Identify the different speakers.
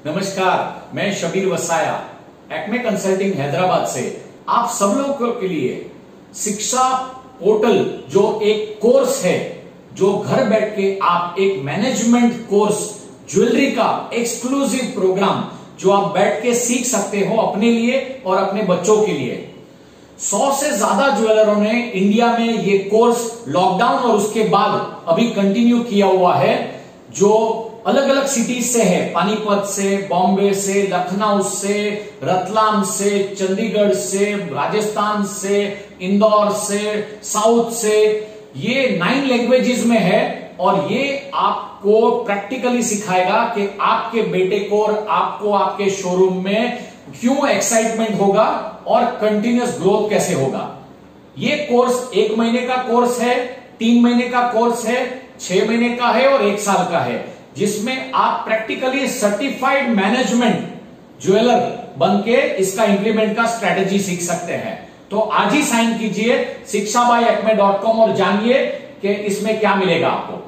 Speaker 1: नमस्कार, मैं Shabbir Wasaya Acme consulting Hyderabad से आप सब लोगों के लिए शिक्षा पोर्टल जो एक कोर्स है, जो घर बैठ के आप एक मैनेजमेंट कोर्स ज्वेलरी का एक्सक्लूसिव प्रोग्राम जो आप बैठ के सीख सकते हो अपने लिए और अपने बच्चों के लिए। 100 से ज्यादा ज्वेलरों ने इंडिया में ये कोर्स लॉकडाउन और उसके बाद अभी कंटिन्यू किया हुआ है, जो अलग अलग सिटीज से है, पानीपत से, बॉम्बे से, लखनऊ से, रतलाम से, चंडीगढ़ से, राजस्थान से, इंदौर से, साउथ से। ये 9 लैंग्वेजेस में है और ये आपको प्रैक्टिकली सिखाएगा कि आपके बेटे को और आपको आपके शोरूम में क्यों एक्साइटमेंट होगा और कंटिन्यूअस ग्रोथ कैसे होगा। ये कोर्स 1 महीने का कोर्स है, 3 महीने का कोर्स है, 6 महीने का है और 1 साल का है, जिसमें आप प्रैक्टिकली सर्टिफाइड मैनेजमेंट ज्वेलर बनके इसका इंप्लीमेंट का स्ट्रेटेजी सीख सकते हैं। तो आज ही साइन कीजिए shikshabyacme.com और जानिए कि इसमें क्या मिलेगा आपको।